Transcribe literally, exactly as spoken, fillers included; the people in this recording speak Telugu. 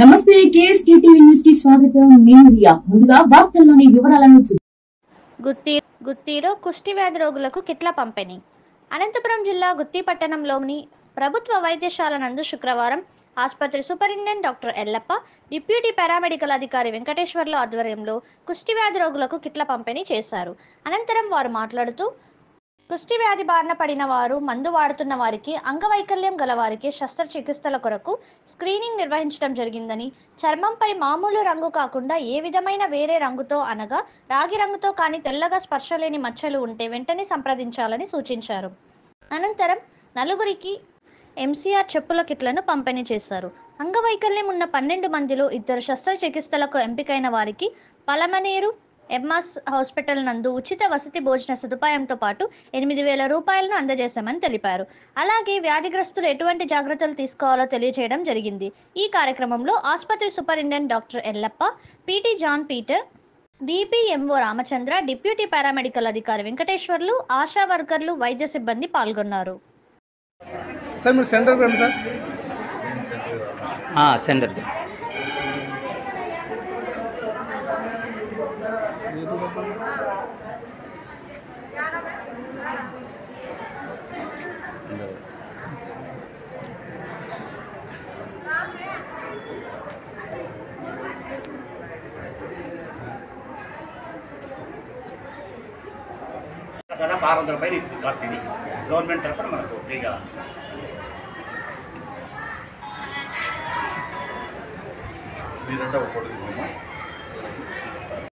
నమస్తే కేఎస్కే టీవీ న్యూస్ కి స్వాగతం. నేను రియా. ముందుగా వార్తల్లోని వివరాలను గుత్తి గుత్తిలో కుష్టి వ్యాధి రోగులకు కిట్ల పంపిణీ. అనంతపురం జిల్లా గుత్తి పట్టణంలోని ప్రభుత్వ వైద్యశాల నందు శుక్రవారం ఆసుపత్రి superintendent doctor Ellappa, deputy paramedical అధికారి వెంకటేశ్వర్ల ఆధ్వర్యంలో కుష్టి వ్యాధి రోగులకు కిట్ల పంపిణీ చేశారు. అనంతరం వారు మాట్లాడుతూ కుష్టి వ్యాధి బారిన పడిన వారు, మందు వాడుతున్న వారికి, అంగవైకల్యం గల వారికి శస్త్రచికిత్సల కొరకు స్క్రీనింగ్ నిర్వహించడం జరిగిందని, చర్మంపై మామూలు రంగు కాకుండా ఏ విధమైన వేరే రంగుతో అనగా రాగి రంగుతో కానీ తెల్లగా స్పర్శ లేని మచ్చలు ఉంటే వెంటనే సంప్రదించాలని సూచించారు. అనంతరం నలుగురికి ఎంసీఆర్ చెప్పుల కిట్లను పంపిణీ చేశారు. అంగవైకల్యం ఉన్న పన్నెండు మందిలో ఇద్దరు శస్త్రచికిత్సలకు ఎంపికైన వారికి పలమనేరు ఎంఎస్ హాస్పిటల్ నందు ఉచిత వసతి భోజన సదుపాయంతో పాటు ఎనిమిది వేల రూపాయలను అందజేశామని తెలిపారు. అలాగే వ్యాధిగ్రస్తులు ఎటువంటి జాగ్రత్తలు తీసుకోవాలో తెలియజేయడం జరిగింది. ఈ కార్యక్రమంలో ఆసుపత్రి superintendent doctor Ellappa, PT John Peter, DPMO Ramachandra, deputy paramedical అధికారి వెంకటేశ్వర్లు, ఆశా వర్కర్లు, వైద్య సిబ్బంది పాల్గొన్నారు. దాదాపు ఆరు వందల పైన కాస్ట్. ఇది గవర్నమెంట్ తరఫున మనకు ఫ్రీగా. మీరంటే ఒక ఫోటో